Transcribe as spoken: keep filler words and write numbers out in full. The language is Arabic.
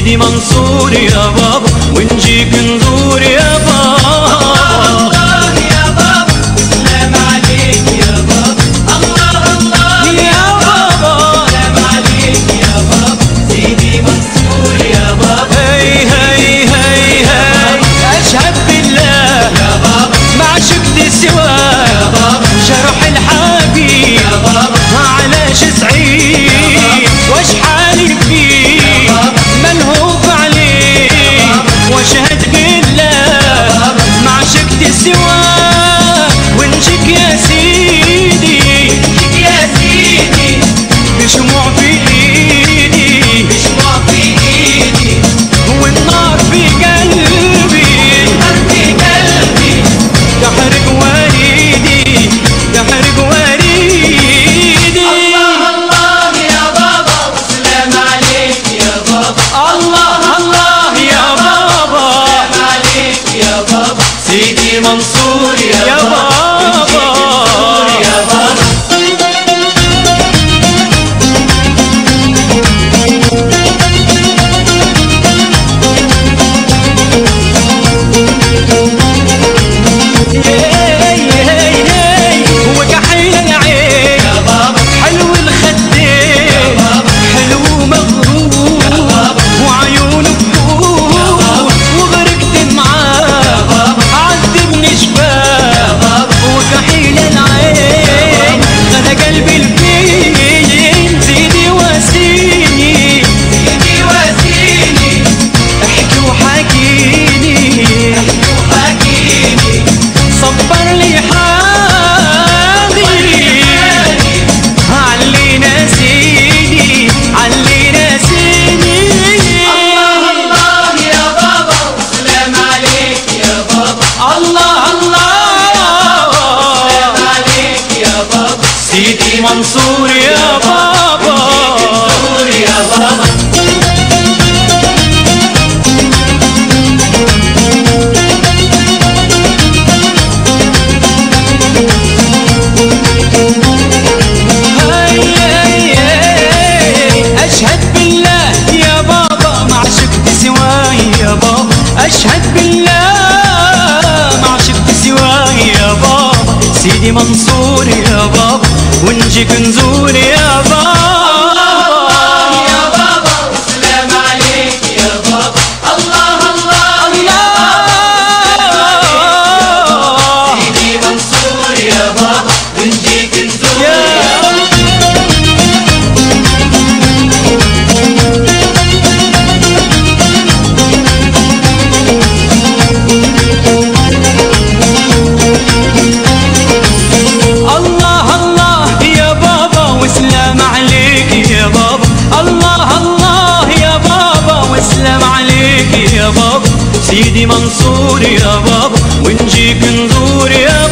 سيدي منصور يا بابا ونجيك نزور يا بابا. الله يا بابا سلام عليك يا بابا. الله الله يا بابا سلام عليك يا بابا. سيدي منصور يا بابا. هي هي هي هي أشهد بالله يا بابا ما عشقت سواه يا بابا. جرح الحبيب يا بابا علاش سعيد واش حالي فيه ملهوف عليه. واشهد بالله ما عشقت سواه ونجيك يا سيدي. نجيك يا سيدي بشموع في ايدي. بشموع في ايدي والنار في قلبي. النار في قلبي تحرق وريدي. تحرق وريدي. الله الله يا بابا سلام عليك يا بابا. الله الله يا بابا سلام عليك يا بابا. سيدي منصور يا, يا بابا. منصور يا بابا. سيدي منصور يا بابا. منصور يا بابا. هاي هاي أشهد بالله يا بابا ما عشقت سواه يا بابا. أشهد بالله ما عشقت سواه يا بابا. سيدي منصور يا بابا ونجيك نزور يا بابا. الله يا بابا سلام عليك يا بابا. الله الله الله سيدي منصور يا بابا ونجيك نزور يا بابا. سيدي منصور يا بابا ونجيك نزور يا